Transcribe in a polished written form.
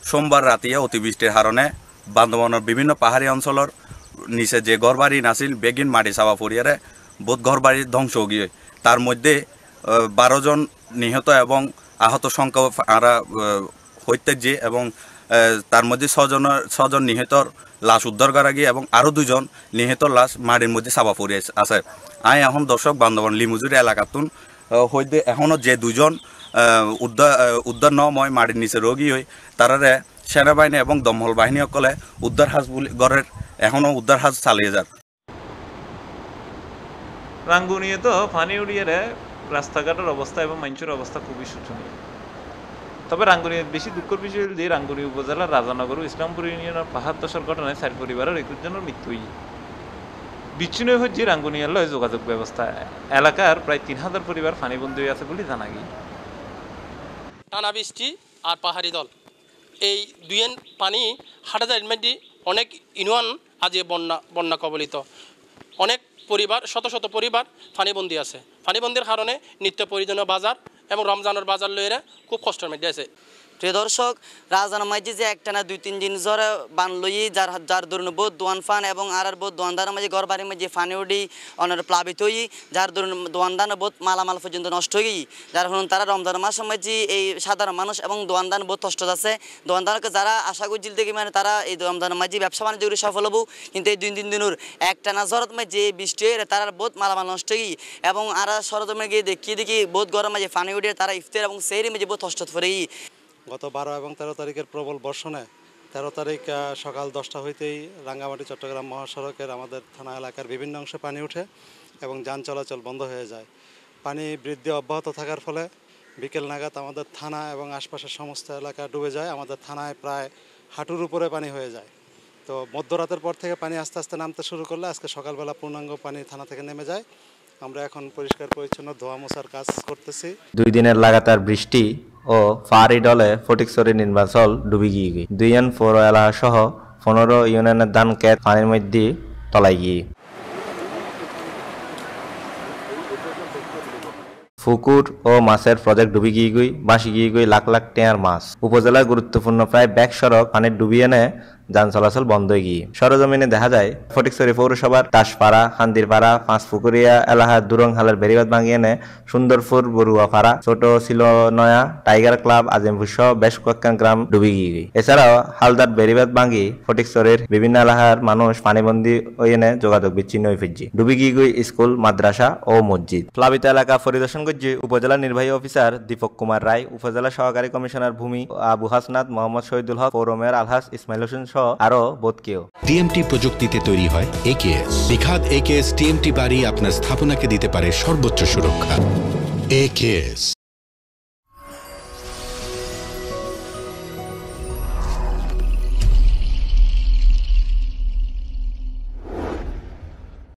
সোমবার রাতিয়ে অতিবৃষ্টির কারণে বান্দরবানের বিভিন্ন পাহাড়ি অঞ্চলের নিচে যে ঘরবাড়ি নাছিল বেগিন মাটি চাপা পড়িয়ারে বোধ ঘরবাড়ি ধ্বংস গিয়ে তার মধ্যে 12 জন নিহত এবং আহত সংখ্যা আরা হইতেছে এবং তার মধ্যে 6 জন নিহতর লাশ উদ্ধার করা গিয়ে এবং আরও 2 জন নিহতর লাশ মাটির মধ্যে চাপা পড়ে আছে। আই এখন দর্শক বান্দরবান লিমুজুরি এলাকাতুন হইতে এখনও যে 2 জন উদ্ধার নয় মাটির নিচে রোগী হই তারারে সেনাবাহিনী এবং দমকল বাহিনী সকলে উদ্ধার হাজ গড়ের এখনও উদ্ধার হাজ চালিয়ে যান। রাঙ্গুনিয়ে তো পানি উড়িয়ে রাস্তাঘাটের অবস্থা এবং মানুষের অবস্থা খুবই শোচনীয়। তবে রাঙ্গুনিয়ার বেশি দুঃখের বিষয় হল যে রাঙ্গুনি উপজেলার রাজানগর ও ইসলামপুর ইউনিয়নের পাহাড় ধসের ঘটনায় 4 পরিবারের 21 জনের মৃত্যু হয়েছে। বিচ্ছিন্ন হচ্ছে রাঙ্গুনিয়ার লয় যোগাযোগ ব্যবস্থা। এলাকার প্রায় 3000 পরিবার পানিবন্দী হয়ে আছে বলে জানা গিয়ে। টানা বৃষ্টি আর পাহাড়ি দল এই দুইয়ের পানি হাঁটা যায় অনেক ইউনিয়ন আজ বন্যা কবলিত। অনেক পরিবার শত শত পরিবার পানিবন্দী আছে। পানিবন্দির কারণে নিত্য প্রয়োজনীয় বাজার এবং রমজানের বাজার লইরে খুব কষ্টের মধ্যে আছে। প্রিয় দর্শক, রাজধানী মাঝে যে একটানা 2-3 দিন জ্বরে বান লই যার দরুন বহুত দোয়ান ফান এবং আর বহুত দোয়ানদার মাঝে ঘর বাড়ির মাঝে ফানি উঠি অনেক প্লাবিত হই যার দরুন দোয়ানদান বহুত মালামাল পর্যন্ত নষ্ট হয়ে গই। যার কারণে তারা রমজান মাসের মাঝে এই সাধারণ মানুষ এবং দোয়ানদান বহুত কষ্ট আছে। দোয়ানদারকে যারা আশা করছিল দেখি মানে তারা এই রমজানের মাঝে ব্যবসা বাণিজ্য করে সফল হবো, কিন্তু এই 2-3 দিনের একটানা জ্বরত মাঝে বৃষ্টি হয়ে তারা বহুত মালামাল নষ্ট হয়ে গই এবং আর সরজমে গিয়ে দেখি বহুত গরম মাঝে ফানি উঠে তারা ইফতার এবং সেইরি মাঝে বহুত কষ্ট করে গই। গত 12 এবং 13 তারিখের প্রবল বর্ষণে 13 তারিখ সকাল 10টা হইতেই রাঙ্গামাটি চট্টগ্রাম মহাসড়কের আমাদের থানা এলাকার বিভিন্ন অংশে পানি ওঠে এবং যান চলাচল বন্ধ হয়ে যায়। পানি বৃদ্ধি অব্যাহত থাকার ফলে বিকেল নাগাদ আমাদের থানা এবং আশপাশের সমস্ত এলাকা ডুবে যায়। আমাদের থানায় প্রায় হাঁটুর উপরে পানি হয়ে যায়। তো মধ্যরাতের পর থেকে পানি আস্তে আস্তে নামতে শুরু করলে আজকে সকালবেলা পূর্ণাঙ্গ পানি থানা থেকে নেমে যায়। আমরা এখন পরিষ্কার পরিচ্ছন্ন ধোয়া মোছার কাজ করতেছি। 2 দিনের লাগাতার বৃষ্টি ও ফারি ডলে ফটিকছড়ি নির্বাচল ডুবি গিয়ে দুইয়ান পৌর এলাকা সহ 15 ইউনিয়নের ধান ক্ষেত পানির মধ্যে তলায় গিয়ে। পুকুর ও মাছের প্রজেক্ট ডুবি গিয়ে বাসি গিয়ে লাখ লাখ টেয়ার মাছ। উপজেলার গুরুত্বপূর্ণ প্রায় ব্যাক সড়ক পানির ডুবিয়ে এনে যান চলাচল বন্ধ হয়ে গিয়ে। সরজমিনে দেখা যায় ফটিকছড়ি পৌরসভার তাসপাড়া, হান্দিরপাড়া, পাঁচপুকুরিয়া এলাকার দুরংহালের বেড়িবাঁধ ভাঙিয়ে এনে সুন্দরপুর, বড়ুয়াপাড়া, ছোট শিলনয়া, টাইগার ক্লাব, আজিমপুর সহ বেশ কয়েকখান গ্রাম ডুবি গিয়ে। এছাড়াও হালদার বেড়িবাঁধ ভাঙি ফটিকছড়ির বিভিন্ন এলাকার মানুষ পানিবন্দী হয়ে এনে যোগাযোগ বিচ্ছিন্ন হয়ে ফিরছে। ডুবি গিয়ে স্কুল, মাদ্রাসা ও মসজিদ। প্লাবিত এলাকা পরিদর্শন করছে উপজেলা নির্বাহী অফিসার দীপক কুমার রায়, উপজেলা সহকারী কমিশনার ভূমি আবু হাসনাত, মোহাম্মদ শহীদুল হক, পৌর মেয়র আলহাজ ইসমাইল হোসেন সহ আরো বোধ কেউ। টিএমটি প্রযুক্তিতে তৈরি হয় একেএস। বিখাত একেএস টিএমটি বাড়ি আপনার স্থাপনাকে দিতে পারে সর্বোচ্চ সুরক্ষা। একেএস।